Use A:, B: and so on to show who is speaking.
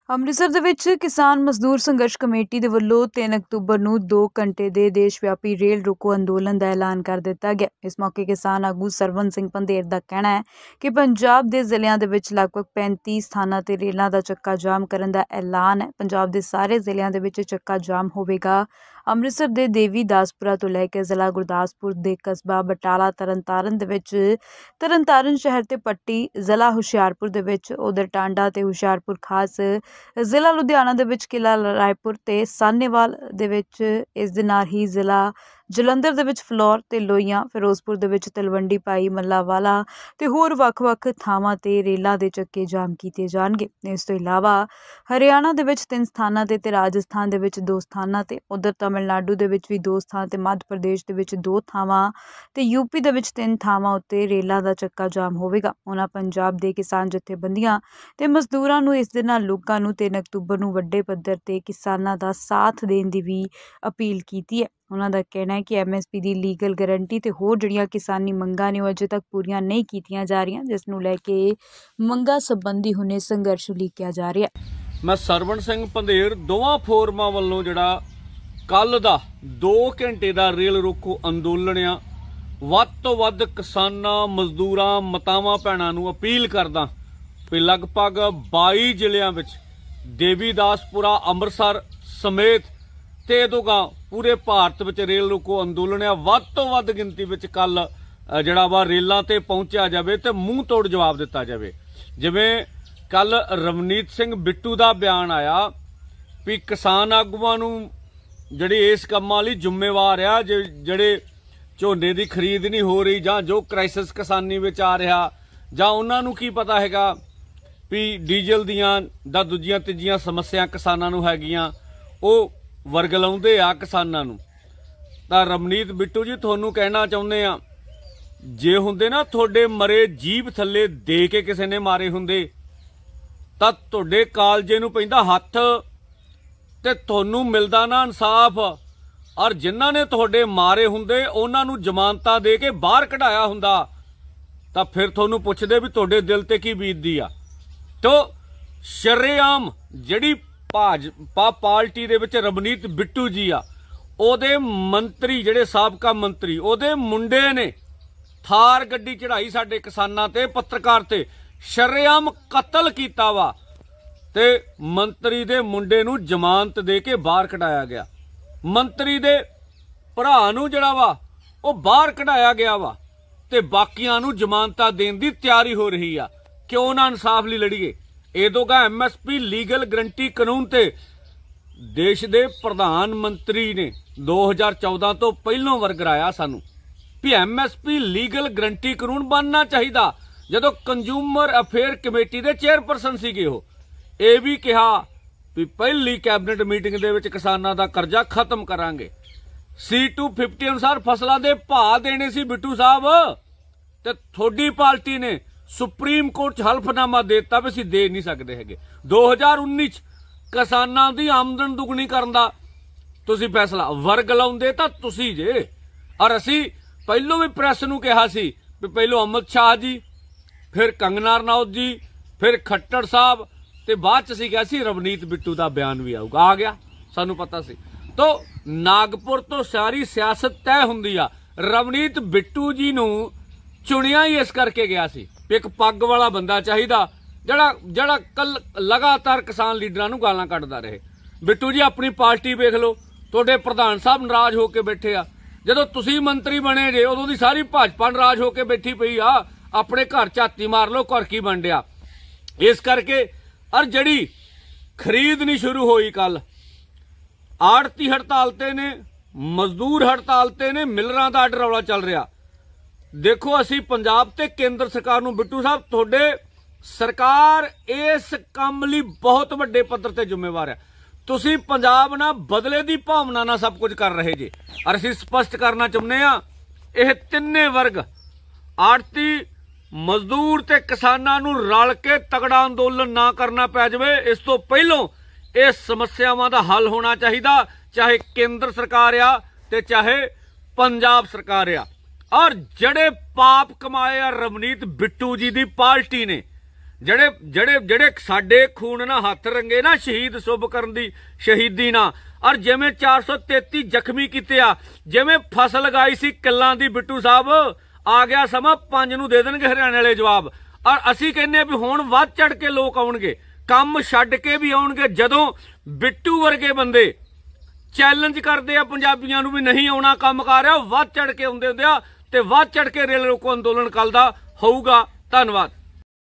A: ਅੰਮ੍ਰਿਤਸਰ ਦੇ ਵਿੱਚ ਕਿਸਾਨ ਮਜ਼ਦੂਰ ਸੰਘਰਸ਼ ਕਮੇਟੀ ਦੇ ਵੱਲੋਂ 3 ਅਕਤੂਬਰ ਨੂੰ 2 ਘੰਟੇ ਦੇ ਦੇਸ਼ ਵਿਆਪੀ ਰੇਲ ਰੋਕੋ ਅੰਦੋਲਨ ਦਾ ਐਲਾਨ ਕਰ ਦਿੱਤਾ ਗਿਆ। ਇਸ ਮੌਕੇ ਕਿਸਾਨ ਆਗੂ ਸਰਵਨ ਸਿੰਘ ਪੰਧੇਰ ਦਾ ਕਹਿਣਾ ਹੈ ਕਿ ਪੰਜਾਬ ਦੇ ਜ਼ਿਲ੍ਹਿਆਂ ਦੇ ਵਿੱਚ ਲਗਭਗ 35 ਸਥਾਨਾਂ ਤੇ ਰੇਲਾਂ ਦਾ ਚੱਕਾ ਜਾਮ ਕਰਨ ਦਾ ਐਲਾਨ ਹੈ। ਪੰਜਾਬ ਦੇ ਸਾਰੇ ਜ਼ਿਲ੍ਹਿਆਂ ਦੇ ਵਿੱਚ ਚੱਕਾ ਜਾਮ ਹੋਵੇਗਾ। ਅੰਮ੍ਰਿਤਸਰ ਦੇ ਦੇਵੀ ਦਾਸਪੁਰਾ ਤੋਂ ਲੈ ਕੇ ਜ਼ਿਲ੍ਹਾ ਗੁਰਦਾਸਪੁਰ ਦੇ ਕਸਬਾ ਬਟਾਲਾ ਤਰਨਤਾਰਨ ਦੇ ਵਿੱਚ ਤਰਨਤਾਰਨ ਸ਼ਹਿਰ ਤੇ ਪੱਟੀ ਜ਼ਿਲ੍ਹਾ ਹੁਸ਼ਿਆਰਪੁਰ ਦੇ ਵਿੱਚ ਉਧਰ ਟਾਂਡਾ ਤੇ ਹੁਸ਼ਿਆਰਪੁਰ ਖਾਸ ਜ਼ਿਲ੍ਹਾ ਲੁਧਿਆਣਾ ਦੇ ਵਿੱਚ ਕਿਲ੍ਹਾ ਰਾਏਪੁਰ ਤੇ ਸਾਹਨੇਵਾਲ ਦੇ ਵਿੱਚ ਇਸ ਦੇ ਨਾਲ ਹੀ ਜ਼ਿਲ੍ਹਾ ਜਲੰਧਰ ਦੇ ਵਿੱਚ ਫਲੋਰ ਤੇ ਲੋਹੀਆਂ ਫਿਰੋਜ਼ਪੁਰ ਦੇ ਵਿੱਚ ਤਲਵੰਡੀ ਭਾਈ ਮੱਲਾਵਾਲਾ ਤੇ ਹੋਰ ਵੱਖ-ਵੱਖ ਥਾਵਾਂ ਤੇ ਰੇਲਾਂ ਦੇ ਚੱਕੇ ਜਾਮ ਕੀਤੇ ਜਾਣਗੇ। ਇਸ ਤੋਂ ਇਲਾਵਾ ਹਰਿਆਣਾ ਦੇ ਵਿੱਚ 3 ਸਥਾਨਾਂ ਤੇ ਰਾਜਸਥਾਨ ਦੇ ਵਿੱਚ 2 ਸਥਾਨਾਂ ਤੇ ਉਧਰ ਤਮਿਲਨਾਡੂ ਦੇ ਵਿੱਚ ਵੀ 2 ਸਥਾਨ ਤੇ ਮੱਧ ਪ੍ਰਦੇਸ਼ ਦੇ ਵਿੱਚ 2 ਥਾਵਾਂ ਤੇ ਯੂਪੀ ਦੇ ਵਿੱਚ 3 ਥਾਵਾਂ ਉੱਤੇ ਰੇਲਾਂ ਦਾ ਚੱਕਾ ਜਾਮ ਹੋਵੇਗਾ। ਉਹਨਾਂ ਪੰਜਾਬ ਦੇ ਕਿਸਾਨ ਜਥੇਬੰਦੀਆਂ ਤੇ ਮਜ਼ਦੂਰਾਂ ਨੂੰ ਇਸ ਦੇ ਨਾਲ ਲੋਕਾਂ ਨੂੰ 3 ਅਕਤੂਬਰ ਨੂੰ ਵੱਡੇ ਪੱਧਰ ਤੇ ਕਿਸਾਨਾਂ ਦਾ ਸਾਥ ਦੇਣ ਦੀ ਵੀ ਅਪੀਲ ਕੀਤੀ ਹੈ। ਉਹਨਾਂ ਦਾ ਕਹਿਣਾ ਹੈ ਕਿ MSP ਦੀ ਲੀਗਲ ਗਾਰੰਟੀ ਤੇ ਹੋਰ ਜਿਹੜੀਆਂ ਕਿਸਾਨੀ ਮੰਗਾਂ ਨੇ ਉਹ ਅਜੇ ਤੱਕ ਪੂਰੀਆਂ ਨਹੀਂ ਕੀਤੀਆਂ ਜਾ ਰਹੀਆਂ, ਜਿਸ ਨੂੰ ਲੈ ਕੇ ਮੰਗਾਂ ਸੰਬੰਧੀ ਹੁਣੇ ਸੰਘਰਸ਼ ਉਲੀਕਿਆ ਜਾ ਰਿਹਾ।
B: ਮੈਂ ਸਰਵਨ ਸਿੰਘ ਪੰਧੇਰ ਦੋਵਾਂ ਫੋਰਮਾਂ ਵੱਲੋਂ ਜਿਹੜਾ ਕੱਲ ਦਾ 2 ਘੰਟੇ ਦਾ ਰੇਲ ਰੋਕੋ ਅੰਦੋਲਨ ਆ, ਵੱਧ ਤੋਂ ਵੱਧ ਕਿਸਾਨਾਂ ਮਜ਼ਦੂਰਾਂ ਮਾਤਾਵਾਂ ਭੈਣਾਂ ਨੂੰ ਅਪੀਲ ਕਰਦਾ ਵੀ ਲਗਭਗ 22 ਜ਼ਿਲ੍ਹਿਆਂ ਵਿੱਚ ਦੇਵੀ ਦਾਸਪੁਰਾ ਅੰਮ੍ਰਿਤਸਰ ਸਮੇਤ ਤੇ ਇਦੋਂਗਾ ਪੂਰੇ ਭਾਰਤ ਵਿੱਚ ਰੇਲ ਰੋਕੋ ਅੰਦੋਲਨ ਆ, ਵੱਧ ਤੋਂ ਵੱਧ ਗਿਣਤੀ ਵਿੱਚ ਕੱਲ ਜਿਹੜਾ ਵਾ ਰੇਲਾਂ ਤੇ ਪਹੁੰਚਿਆ ਜਾਵੇ ਤੇ ਮੂੰਹ ਤੋੜ ਜਵਾਬ ਦਿੱਤਾ ਜਾਵੇ। ਜਿਵੇਂ ਕੱਲ ਰਵਨੀਤ ਸਿੰਘ ਬਿੱਟੂ ਦਾ ਬਿਆਨ ਆਇਆ ਵੀ ਕਿਸਾਨ ਆਗੂਆਂ ਨੂੰ ਜਿਹੜੀ ਇਸ ਕੰਮਾਂ ਲਈ ਜ਼ਿੰਮੇਵਾਰ ਆ, ਜਿਹੜੇ ਝੋਨੇ ਦੀ ਖਰੀਦ ਨਹੀਂ ਹੋ ਰਹੀ ਜਾਂ ਜੋ ਕ੍ਰਾਈਸਿਸ ਕਿਸਾਨੀ ਵਿੱਚ ਆ ਰਿਹਾ, ਜਾਂ ਉਹਨਾਂ ਨੂੰ ਕੀ ਪਤਾ ਹੈਗਾ ਵੀ ਡੀਜ਼ਲ ਦੀਆਂ ਦਾ ਦੂਜੀਆਂ ਤੀਜੀਆਂ ਸਮੱਸਿਆ ਕਿਸਾਨਾਂ ਨੂੰ ਹੈਗੀਆਂ, ਉਹ ਵਰਗਲਾਉਂਦੇ ਆ ਕਿਸਾਨਾਂ ਨੂੰ। ਤਾਂ ਰਵਨੀਤ ਬਿੱਟੂ ਜੀ ਤੁਹਾਨੂੰ ਕਹਿਣਾ ਚਾਹੁੰਦੇ ਆ, ਜੇ ਹੁੰਦੇ ਨਾ ਤੁਹਾਡੇ ਮਰੇ ਜੀਭ ਥੱਲੇ ਦੇ ਕੇ ਕਿਸੇ ਨੇ ਮਾਰੇ ਹੁੰਦੇ ਤਾਂ ਤੁਹਾਡੇ ਕਾਲਜੇ ਨੂੰ ਪੈਂਦਾ ਹੱਥ ਤੇ ਤੁਹਾਨੂੰ ਮਿਲਦਾ ਨਾ ਇਨਸਾਫ, ਔਰ ਜਿਨ੍ਹਾਂ ਨੇ ਤੁਹਾਡੇ ਮਾਰੇ ਹੁੰਦੇ ਉਹਨਾਂ ਨੂੰ ਜ਼ਮਾਨਤਾਂ ਦੇ ਕੇ ਬਾਹਰ ਕਢਾਇਆ ਹੁੰਦਾ ਤਾਂ ਫਿਰ ਤੁਹਾਨੂੰ ਪੁੱਛਦੇ ਵੀ ਤੁਹਾਡੇ ਦਿਲ ਤੇ ਕੀ ਬੀਤਦੀ ਆ। ਤੋ ਸ਼ਰੇਆਮ ਜਿਹੜੀ ਭਾਜਪਾ ਪਾਰਟੀ ਦੇ ਵਿੱਚ ਰਵਨੀਤ ਬਿੱਟੂ ਜੀ ਆ, ਉਹਦੇ ਮੰਤਰੀ ਜਿਹੜੇ ਸਾਬਕਾ ਮੰਤਰੀ, ਉਹਦੇ ਮੁੰਡੇ ਨੇ ਥਾਰ ਗੱਡੀ ਚੜਾਈ ਸਾਡੇ ਕਿਸਾਨਾਂ ਤੇ ਪੱਤਰਕਾਰ ਤੇ, ਸ਼ਰੇਆਮ ਕਤਲ ਕੀਤਾ ਵਾ ਤੇ ਮੰਤਰੀ ਦੇ ਮੁੰਡੇ ਨੂੰ ਜ਼ਮਾਨਤ ਦੇ ਕੇ ਬਾਹਰ ਕਢਾਇਆ ਗਿਆ। ਮੰਤਰੀ ਦੇ ਭਰਾ ਨੂੰ ਜਿਹੜਾ ਵਾ ਉਹ ਬਾਹਰ ਕਢਾਇਆ ਗਿਆ ਵਾ ਤੇ ਬਾਕੀਆਂ ਨੂੰ ਜ਼ਮਾਨਤਾਂ ਦੇਣ ਦੀ ਤਿਆਰੀ ਹੋ ਰਹੀ ਆ। ਕਿਉਂ ਨਾ ਇਨਸਾਫ ਲਈ ਲੜੀਏ। ਇਹਦੋਗਾ MSP ਲੀਗਲ ਗਰੰਟੀ ਕਾਨੂੰਨ ਤੇ ਦੇਸ਼ ਦੇ ਪ੍ਰਧਾਨ ਮੰਤਰੀ ਨੇ 2014 ਤੋਂ ਪਹਿਲਾਂ ਵਰਗਰਾਇਆ ਸਾਨੂੰ ਵੀ MSP ਲੀਗਲ ਗਰੰਟੀ ਕਾਨੂੰਨ ਬਣਨਾ ਚਾਹੀਦਾ। ਜਦੋਂ ਕੰਜ਼ਿਊਮਰ ਅਫੇਅਰ ਕਮੇਟੀ ਦੇ ਚੇਅਰਪਰਸਨ ਸੀਗੇ ਉਹ, ਇਹ ਵੀ ਕਿਹਾ ਵੀ ਪਹਿਲੀ ਕੈਬਨਿਟ ਮੀਟਿੰਗ ਦੇ ਵਿੱਚ ਕਿਸਾਨਾਂ ਦਾ ਕਰਜ਼ਾ ਖਤਮ ਕਰਾਂਗੇ। C250 ਅਨੁਸਾਰ ਫਸਲਾਂ ਦੇ ਭਾਅ ਦੇਣੇ ਸੀ ਬਿੱਟੂ ਸਾਹਿਬ, ਤੇ ਤੁਹਾਡੀ ਪਾਰਟੀ ਨੇ ਸੁਪਰੀਮ ਕੋਰਟ 'ਚ ਹਲਫਨਾਮਾ ਦੇ ਦਿੱਤਾ ਵੀ ਅਸੀਂ ਦੇ ਨਹੀਂ ਸਕਦੇ ਹੈਗੇ। 2019 'ਚ ਕਿਸਾਨਾਂ ਦੀ ਆਮਦਨ ਦੁੱਗਣੀ ਕਰਨ ਦਾ ਤੁਸੀਂ ਫੈਸਲਾ, ਵਰਗਲਾਉਂਦੇ ਤਾਂ ਤੁਸੀਂ ਜੇ। ਔਰ ਅਸੀਂ ਪਹਿਲੋਂ ਵੀ ਪ੍ਰੈਸ ਨੂੰ ਕਿਹਾ ਸੀ ਵੀ ਪਹਿਲੋਂ ਅਮਿਤ ਸ਼ਾਹ ਜੀ, ਫਿਰ ਕੰਗਨਾ ਰਣੌਤ ਜੀ, ਫਿਰ ਖੱਟੜ ਸਾਹਿਬ, ਤੇ ਬਾਅਦ 'ਚ ਅਸੀਂ ਕਿਹਾ ਸੀ ਰਵਨੀਤ ਬਿੱਟੂ ਦਾ ਬਿਆਨ ਵੀ ਆਊਗਾ, ਆ ਗਿਆ, ਸਾਨੂੰ ਪਤਾ ਸੀ। ਤੋ ਨਾਗਪੁਰ ਤੋਂ ਸਾਰੀ ਸਿਆਸਤ ਤੈਅ ਹੁੰਦੀ ਆ। ਰਵਨੀਤ ਬਿੱਟੂ ਜੀ ਨੂੰ ਚੁਣਿਆ ਹੀ ਇਸ ਕਰਕੇ ਗਿਆ ਸੀ, ਇੱਕ ਪੱਗ ਵਾਲਾ ਬੰਦਾ ਚਾਹੀਦਾ ਜਿਹੜਾ ਲਗਾਤਾਰ ਕਿਸਾਨ ਲੀਡਰਾਂ ਨੂੰ ਗਾਲਾਂ ਕੱਢਦਾ ਰਹੇ। ਬਿੱਟੂ ਜੀ ਆਪਣੀ ਪਾਰਟੀ ਵੇਖ ਲਓ, ਤੁਹਾਡੇ ਪ੍ਰਧਾਨ ਸਾਹਿਬ ਨਾਰਾਜ਼ ਹੋ ਕੇ ਬੈਠੇ ਆ। ਜਦੋਂ ਤੁਸੀਂ ਮੰਤਰੀ ਬਣੇ ਜੇ ਉਦੋਂ ਦੀ ਸਾਰੀ ਭਾਜਪਾ ਨਾਰਾਜ਼ ਹੋ ਕੇ ਬੈਠੀ ਪਈ ਆ। ਆਪਣੇ ਘਰ ਝਾਤੀ ਮਾਰ ਲਓ, ਘਰ ਕੀ ਬਣ ਡਿਆ। ਇਸ ਕਰਕੇ ਔਰ ਜਿਹੜੀ ਖਰੀਦ ਨਹੀਂ ਸ਼ੁਰੂ ਹੋਈ, ਕੱਲ ਆੜਤੀ ਹੜਤਾਲ ਤੇ ਨੇ, ਮਜ਼ਦੂਰ ਹੜਤਾਲ ਤੇ ਨੇ, ਮਿਲਰਾਂ ਦਾ ਆਰਡਰ ਰੌਲਾ ਚੱਲ ਰਿਹਾ। ਦੇਖੋ ਅਸੀਂ ਪੰਜਾਬ ਤੇ ਕੇਂਦਰ ਸਰਕਾਰ ਨੂੰ, ਬਿੱਟੂ ਸਾਹਿਬ ਤੁਹਾਡੇ ਸਰਕਾਰ ਇਸ ਕੰਮ ਲਈ ਬਹੁਤ ਵੱਡੇ ਪੱਧਰ ਤੇ ਜ਼ਿੰਮੇਵਾਰ ਹੈ। ਤੁਸੀਂ ਪੰਜਾਬ ਨਾਲ ਬਦਲੇ ਦੀ ਭਾਵਨਾ ਨਾਲ ਸਭ ਕੁਝ ਕਰ ਰਹੇ ਜੇ। ਔਰ ਅਸੀਂ ਸਪਸ਼ਟ ਕਰਨਾ ਚਾਹੁੰਦੇ ਆ, ਇਹ ਤਿੰਨੇ ਵਰਗ ਆੜਤੀ ਮਜ਼ਦੂਰ ਤੇ ਕਿਸਾਨਾਂ ਨੂੰ ਰਲ ਕੇ ਤਗੜਾ ਅੰਦੋਲਨ ਨਾ ਕਰਨਾ ਪੈ ਜਾਵੇ। ਇਸ ਤੋਂ ਪਹਿਲਾਂ ਇਹ ਸਮੱਸਿਆਵਾਂ ਦਾ ਹੱਲ ਹੋਣਾ ਚਾਹੀਦਾ, ਚਾਹੇ ਕੇਂਦਰ ਸਰਕਾਰ ਆ ਤੇ ਚਾਹੇ ਪੰਜਾਬ ਸਰਕਾਰ ਆ। ਔਰ ਜਿਹੜੇ ਪਾਪ ਕਮਾਏ ਆ ਰਵਨੀਤ ਬਿੱਟੂ ਜੀ ਦੀ ਪਾਰਟੀ ਨੇ, ਜਿਹੜੇ ਜਿਹੜੇ ਜਿਹੜੇ ਸਾਡੇ ਖੂਨ ਨਾਲ ਹੱਥ ਰੰਗੇ ਨਾ ਸ਼ਹੀਦ ਸੁਭ ਕਰਨ ਦੀ ਸ਼ਹੀਦੀ ਨਾਲ, ਔਰ ਜਿਵੇਂ 433 ਜ਼ਖਮੀ ਕੀਤੇ ਆ, ਜਿਵੇਂ ਫਸਲ ਲਗਾਈ ਸੀ ਕਿੱਲਾਂ ਦੀ, ਬਿੱਟੂ ਸਾਹਿਬ ਆ ਗਿਆ ਸਮਾਂ 5 ਨੂੰ ਦੇ ਦੇਣਗੇ ਹਰਿਆਣੇ ਵਾਲੇ ਜਵਾਬ। ਔਰ ਅਸੀਂ ਕਹਿੰਦੇ ਵੀ ਹੁਣ ਵੱਧ ਚੜ ਕੇ ਲੋਕ ਆਉਣਗੇ, ਕੰਮ ਛੱਡ ਕੇ ਵੀ ਆਉਣਗੇ। ਜਦੋਂ ਬਿੱਟੂ ਵਰਗੇ ਬੰਦੇ ਚੈਲੰਜ ਕਰਦੇ ਆ ਪੰਜਾਬੀਆਂ ਨੂੰ ਵੀ ਨਹੀਂ ਆਉਣਾ ਕੰਮ ਕਰ ਰਿਹਾ, ਵੱਧ ਚੜ ਕੇ ਆਉਂਦੇ ਹੁੰਦੇ ਆ, ਤੇ ਵੱਧ ਚੜ ਕੇ ਰੇਲ ਰੋਕੋ ਅੰਦੋਲਨ ਕੱਲ ਦਾ ਹੋਊਗਾ। ਧੰਨਵਾਦ।